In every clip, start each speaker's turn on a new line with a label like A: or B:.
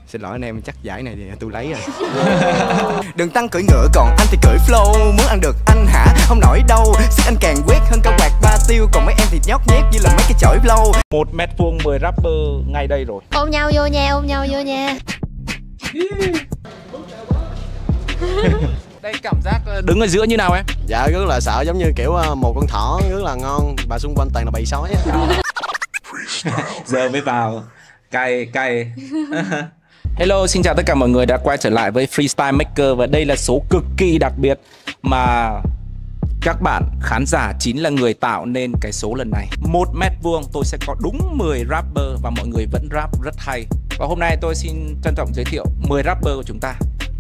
A: Xin lỗi anh em, chắc giải này thì tôi lấy rồi. Đừng tăng cưỡi ngựa còn anh thì cưỡi flow. Muốn ăn được anh hả? Không nổi đâu. Sức anh càng quét hơn cao quạt ba tiêu. Còn mấy em thì nhót nhét như là mấy cái chổi blow.
B: 1 mét vuông 10 rapper ngay đây rồi.
C: Ôm nhau vô nha, ôm nhau vô nha.
B: Đây cảm giác đứng ở giữa như nào em?
A: Dạ rất là sợ, giống như kiểu một con thỏ rất là ngon và xung quanh toàn là bầy sói á.
B: Giờ mới vào cay. Hello, xin chào tất cả mọi người đã quay trở lại với Freestyle Maker. Và đây là số cực kỳ đặc biệt mà các bạn khán giả chính là người tạo nên cái số lần này. 1 mét vuông tôi sẽ có đúng 10 rapper và mọi người vẫn rap rất hay. Và hôm nay tôi xin trân trọng giới thiệu 10 rapper của chúng ta.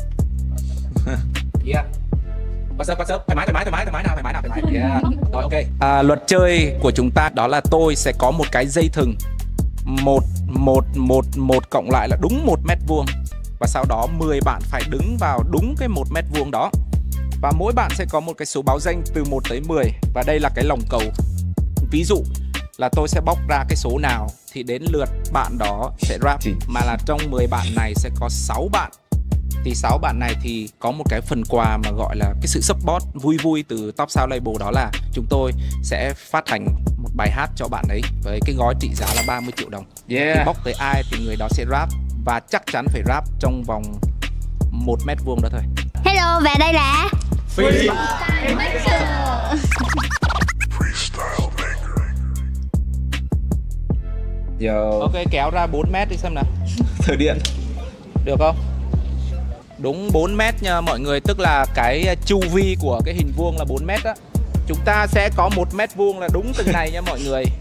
B: Yeah. What's up? Thoải mái nào. Yeah. Rồi, ok. Luật chơi của chúng ta đó là tôi sẽ có một cái dây thừng một cộng lại là đúng 1 mét vuông. Và sau đó 10 bạn phải đứng vào đúng cái 1 mét vuông đó. Và mỗi bạn sẽ có một cái số báo danh từ 1 tới 10. Và đây là cái lồng cầu. Ví dụ là tôi sẽ bóc ra cái số nào thì đến lượt bạn đó sẽ rap. Mà là trong 10 bạn này sẽ có 6 bạn. Thì 6 bạn này thì có một cái phần quà mà gọi là cái sự support vui từ Top Sound Label, đó là chúng tôi sẽ phát hành một bài hát cho bạn ấy với cái gói trị giá là 30 triệu đồng. Thì bóc tới ai thì người đó sẽ rap, và chắc chắn phải rap trong vòng 1 mét vuông đó thôi.
C: Hello, và đây là
B: Freestyle
C: Maker.
B: Yo. Ok, kéo ra 4 mét đi xem nào. Thử điện. Được không? Đúng 4 mét nha mọi người, tức là cái chu vi của cái hình vuông là 4 mét á. Chúng ta sẽ có 1 mét vuông là đúng từng này nha mọi người.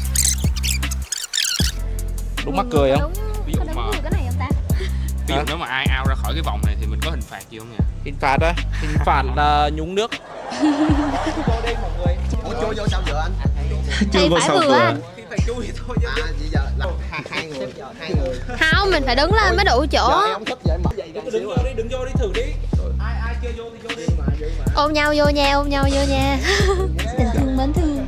B: Đúng mắc cười không?
D: Ví dụ nếu mà ai out ra khỏi cái vòng này thì mình có hình phạt gì không nhỉ?
B: Hình phạt á? Hình phạt là nhúng nước. Vô đây mọi người.
A: Ủa chui vô sao giờ anh?
B: Chưa vô sao vừa.
A: Thì phải chui thôi chứ. Vậy giờ là hai người.
C: Không, mình phải đứng lên mới đủ chỗ.
A: Giờ em thích vậy mà.
B: Đứng vô đi thử đi. Ai chưa vô thì vô đi.
C: Ôm nhau vô nha, ôm nhau vô nha. Tình thương mến thương.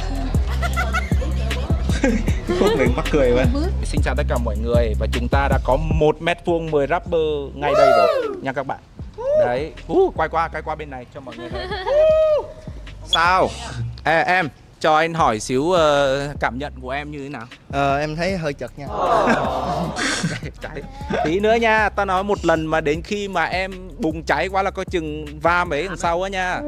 B: Mình mắc cười quá. Xin chào tất cả mọi người. Và chúng ta đã có 1 mét vuông 10 rapper ngay đây rồi nha các bạn. Đấy, quay qua bên này cho mọi người thấy. Sao? Em cho anh hỏi xíu cảm nhận của em như thế nào?
A: Em thấy hơi chật nha.
B: Tí nữa nha, ta nói một lần mà đến khi mà em bùng cháy quá là coi chừng va mấy đằng sau á nha.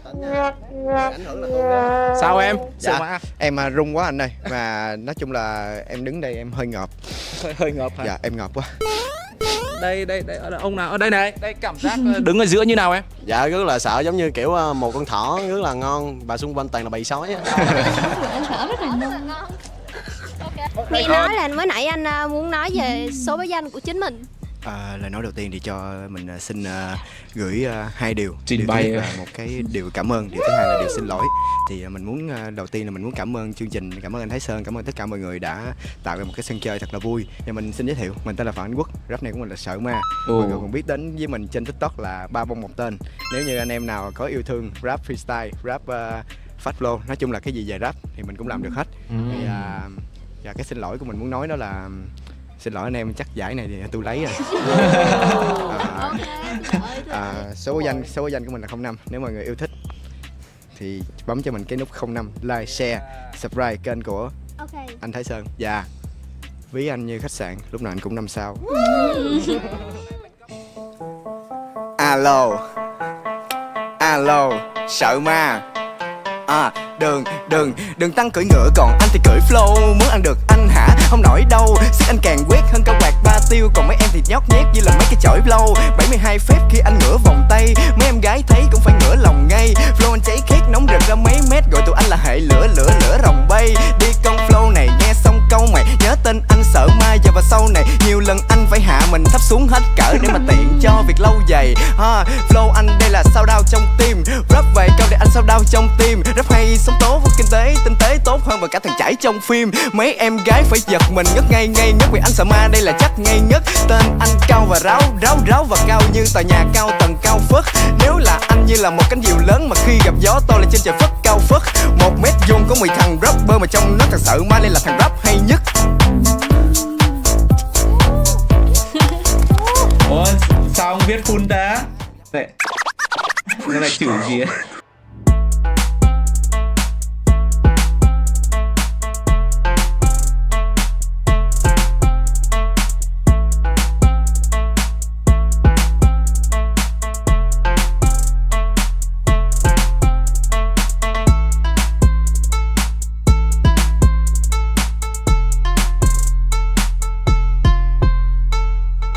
B: Sao em?
A: Dạ, em rung quá anh ơi. Mà nói chung là em đứng đây em hơi ngợp.
B: Hơi ngợp hả?
A: Dạ, em ngợp quá.
B: Đây, ông nào? Ở đây này, đây cảm giác đứng ở giữa như nào em?
A: Dạ rất là sợ, giống như kiểu một con thỏ rất là ngon và xung quanh toàn là bầy sói á.
C: Em sợ rất là ngon. Nghe nói là mới nãy anh muốn nói về số báo danh của chính mình.
A: Lời nói đầu tiên thì cho mình xin gửi 2 điều.
B: Trình bày
A: là một cái điều cảm ơn, điều thứ hai là điều xin lỗi. Thì mình muốn đầu tiên là mình muốn cảm ơn chương trình, cảm ơn anh Thái Sơn, cảm ơn tất cả mọi người đã tạo ra một cái sân chơi thật là vui. Và mình xin giới thiệu, mình tên là Phạm Anh Quốc, rap này của mình là Sợ Ma. Mọi người còn biết đến với mình trên TikTok là Ba Bông Một Tên. Nếu như anh em nào có yêu thương rap freestyle, rap fast flow, nói chung là cái gì về rap thì mình cũng làm được hết. Thì và cái xin lỗi của mình muốn nói đó là xin lỗi anh em, chắc giải này thì tôi lấy rồi. Số báo danh của mình là 05. Nếu mọi người yêu thích thì bấm cho mình cái nút 05, like, share, subscribe kênh của anh Thái Sơn. Và ví anh như khách sạn, lúc nào anh cũng 5 sao. Alo, Sợ Ma. Đừng tăng cưỡi ngựa còn anh thì cưỡi flow. Muốn ăn được anh hả? Không nổi đâu. Sức anh càng quét hơn cao quạt ba tiêu. Còn mấy em thì nhót nhét như là mấy cái chổi blow. 72 phép khi anh ngửa vòng tay. Mấy em gái thấy cũng phải ngửa lòng ngay. Flow anh cháy khét nóng rực ra mấy mét. Gọi tụi anh là hệ lửa rồng bay. Đi con flow này nghe xong câu mày nhớ tên anh Sợ Ma. Giờ và sau này nhiều lần anh phải hạ mình thấp xuống hết cỡ để mà tiện cho việc lâu dày. Flow anh đây là sao đau trong tim. Rap về câu để anh sao đau trong tim. Rap hay sống tố với kinh tế, tinh tế tốt hơn và cả thằng chảy trong phim. Mấy em gái phải giật mình ngất ngây nhất vì anh Sợ Ma đây là chắc ngay nhất. Tên anh cao và ráo và cao như tòa nhà cao tầng cao phất. Nếu là anh như là một cánh diều lớn mà khi gặp gió to lên trên trời phất cao phất. 1 mét vuông có 10 thằng rapper mà trong nó thằng Sợ Ma đây là thằng rap hay nhất.
E: biết phun ta. Này, cái này chửi gì ấy?